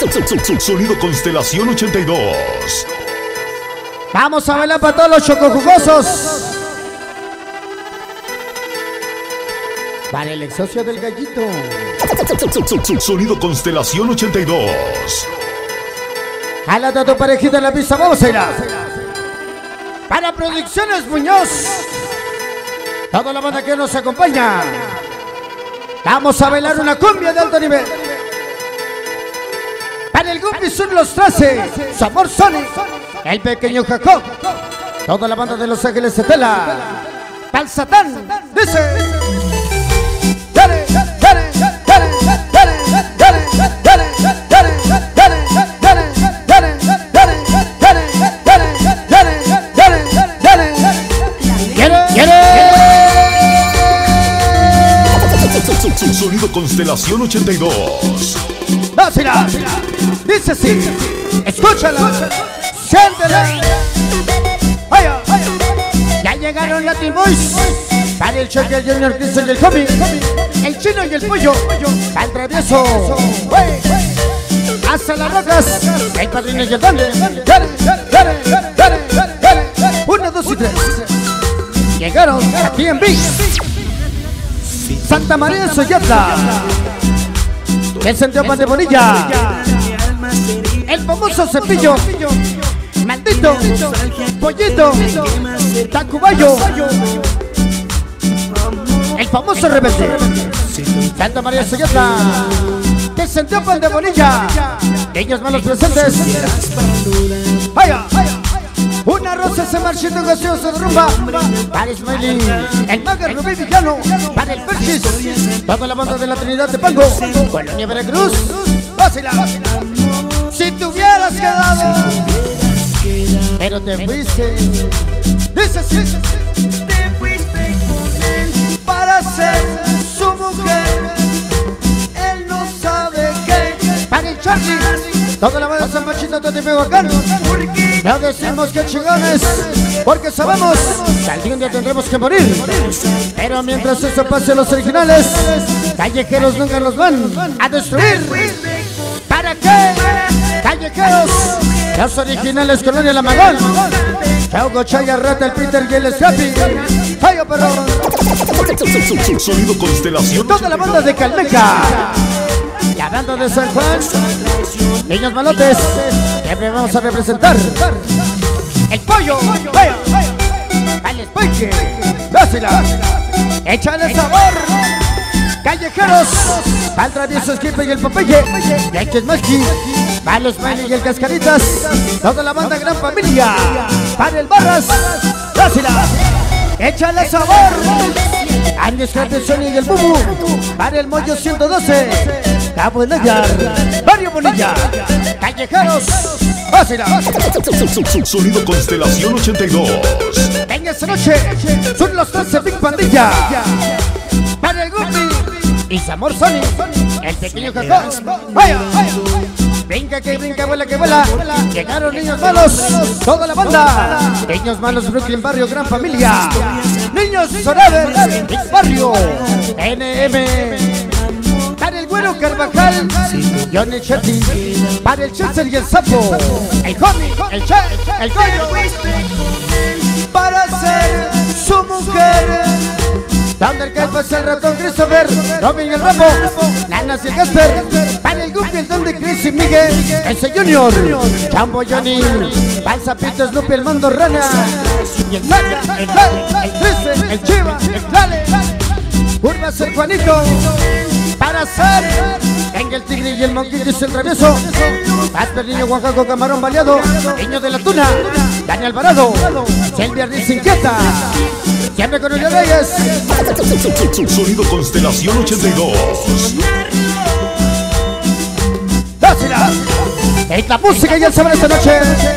Sonido Constelación 82. Vamos a bailar para todos los chocojugosos. Para el ex socio del gallito. Sonido Constelación 82. Jálate a tu parejita en la pista, vamos a ir. Para Producciones Muñoz. Toda la banda que nos acompaña. Vamos a bailar una cumbia de alto nivel. Para el Gumbi Sur Los Trace, su amor Sonic, el pequeño Jacob, toda la banda de Los Ángeles Setela, para el Satán, dice. Dale, dale, dale, dale, dale, dale, dale, dale, dale, dale, dale, dale, dale, dale, dale. Sonido Constelación 82. Dásela, dice así, escúchala, siéntela. Ya llegaron Latin Boys, para el Choque, el Junior, Cristian y el Homie, el Chino y el Pollo, para el Travieso, hasta las rocas, el Padrino y el Donde. Dale, dale, dale, dale, 1, 2 y 3. Llegaron aquí en Big Santa María de Soyatla, el Centro Pan de Bonilla, el famoso Cepillo, Maldito, Pollito, Tacubayo, el famoso Rebelde, Santa María de Soyatla, el Centro Pan de Bonilla, ellos malos presentes. ¡Vaya! Una rosa se marchita gaseosa de rumba, para Smiley, el Maga Rubí Villano, para el Perchis, toda la banda de la Trinidad de Pango, Colonia Veracruz, vacila. Si te hubieras quedado, pero te fuiste, dice así, te fuiste para ser su mujer, él no sabe qué, para el Charlie, toda la banda de San Machito de Michoacán. No decimos que chingones, porque sabemos que algún día tendremos que morir. Pero mientras eso pase, los originales callejeros nunca los van a destruir. ¿Para qué? Callejeros, los originales Colonia La Magón, Chaugo, Chaya, Rata, el Peter y el Scrappy. ¡Ay, perro! Sonido Constelación. Toda la banda de Calmeca, la banda de San Juan, niños malotes, siempre vamos a representar. El Pollo, vaya, al Spike, dásela, échale sabor. Callejeros, para el Travieso Esquipe y el Popeye, el Chesmachi, para los Smiley y el Cascaritas, toda la banda Gran Familia, para el Barras, dásela, échale sabor. Andes Sony y el Bubu, para el Moyo 112, Cabo de Nayar, Barrio Bonilla, Callejeros, vacila. Sonido Constelación 82. En esta noche son los 13 Big Pandilla, para el Gumbi y Samor Sony, el pequeño Jacob. ¡Vaya! Brinca que brinca, vuela que vuela. Llegaron niños malos, toda la banda. Niños malos, Brooklyn Barrio, Gran Familia. Niños Forever, Big Barrio, NM. Para el Güero Carvajal, Johnny Chetty, para el Chester y el Sapo, el Homie, el Che, el Goyo, para ser su mujer. Thundercat pasa el ratón Christopher, Robin y el Rambo, Lanas y el Casper, para el Guppy, el Don de Chris y Miguel, ese Junior, Chambo Johnny, para el Zapito Snoopy, el Mando Rana, y el Saca, el Dale, el Triste, el Chiva, el Dale, Curvas el Juanito, para ser en el Tigre y el Monkey, dice el Travieso, Asper Niño Oaxaco, Camarón Baleado, Niño de la Tuna, Dani Alvarado, Silvia Riz Inquieta, siempre con Julio Reyes. Sonido Constelación 82. Dásela, es la música y el sabor esta noche.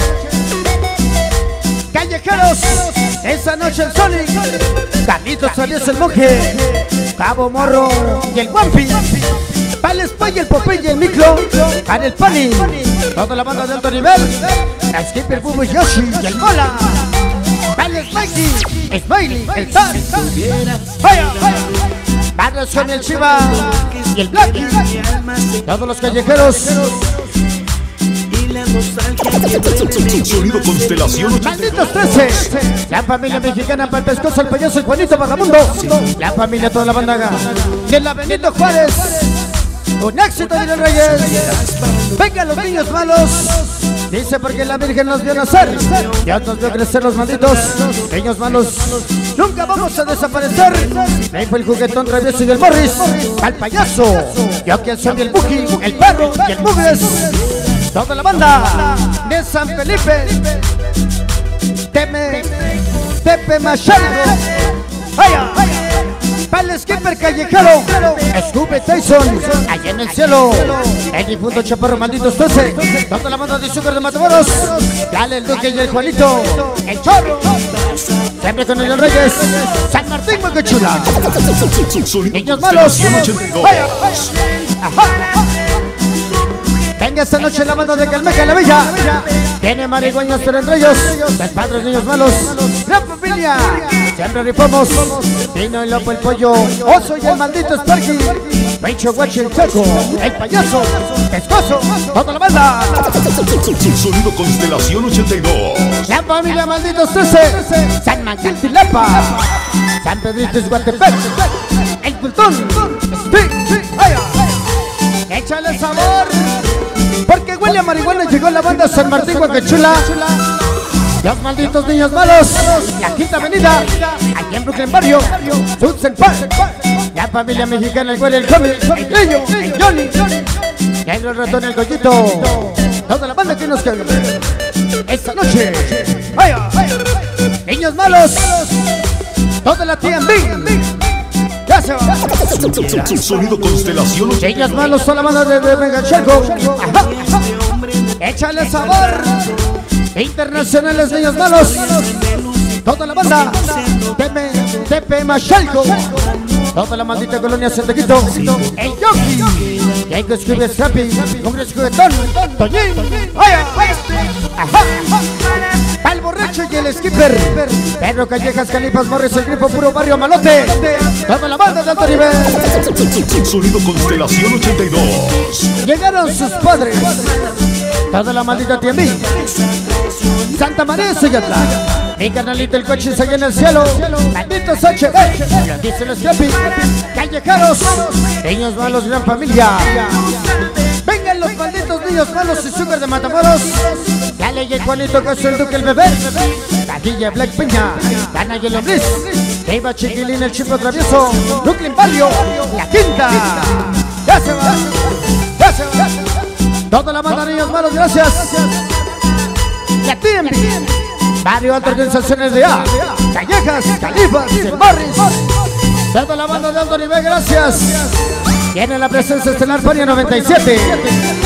Callejeros, esta noche el Sonic, Carlitos Travieso el Monje, Cabo Morro y el Guampi, para el Spy, el Popeye y el Micro, para el Pani, toda la banda de alto nivel, la Skipper, Bubu y Yoshi y el Mola, para el Smiley, Smiley, el Taz, vaya, vaya, para el Chiva y el Blacky, todos los callejeros, Sonido Constelación 82. Malditos 13. La familia mexicana para el pescozo, el payaso y Juanito Vagabundo. La familia, toda la banda de la Benito Juárez. Un éxito de los Reyes. Vengan los niños malos. Dice porque la Virgen nos vio nacer. Ya nos vio crecer los malditos niños malos. Nunca vamos a desaparecer. Ahí fue el juguetón travieso y el Morris. Al payaso. Yo que soy el Buki, el perro y el Mugres. Toda la banda de San Felipe. Tepe Machalgo. ¡Vaya! Para el skipper callejero, Scooby Tyson, allá en el cielo, el difunto Chaparro, malditos 12, toda la banda de Azúcar de Matamoros, dale el Duque y el Juanito, el Chorro, siempre con el Reyes, San Martín, Moquechula, niños malos, vaya, venga esta noche la banda de Calmeca, la Bella, tiene marihuaños pero entre ellos, los padres niños malos, la familia, siempre rifamos, Pino y Lopo el Pollo, Oso y el maldito Sparky, Pencho Guachi el Choco, el payaso, Pescoso, toda la banda. Sonido Constelación 82. La familia malditos 13, San Miguel Tilapa, San Pedrito Guatepec, el Pultón, échale sabor, porque huele a marihuana. Llegó la banda San Martín, Huacachula. Los malditos niños malos, la Quinta Avenida, aquí en Brooklyn Barrio, Sunset Park, la familia mexicana, el güey, el Tommy, el Niño, el Johnny, el ratón, el Goyito, toda la banda que nos queda esta noche. ¡Vaya! Niños malos, toda la TMB. Ya se va. Sonido Constelación 82. Niños malos, toda la banda de Mega Charco. Échale sabor. Internacionales niños malos, toda la banda, Tepe Machalco, toda la maldita colonia Santequito, el Yoki, Jacob Scooby Scrappy, Hombre Juguetón, Toñín, vaya, el borracho y el skipper, Pedro Callejas, Calipas, Morris, el Grifo, puro barrio malote, toda la banda de alto nivel. Sonido Constelación 82. Llegaron sus padres, toda la maldita TMB. Santa María Seyatla, mi canalito el coche se en el cielo, malditos HB, lo dice el Scrappy, callejeros, niños malos, gran familia. Vengan los malditos niños malos y Azúcar de Matamoros, dale y el Juanito que es el Duque el bebé, Taquilla Black Peña, Dana y el Lombriz, Eva Chiquilín el Chico Travieso, Brooklyn Barrio, la Quinta, ya se va, ya se va, toda la banda niños malos, gracias. La TMB, Barrio Alto, organizaciones de A, Callejas, Califas, el Morris, toda la banda de alto nivel, gracias. Tiene la presencia estelar Fania 97.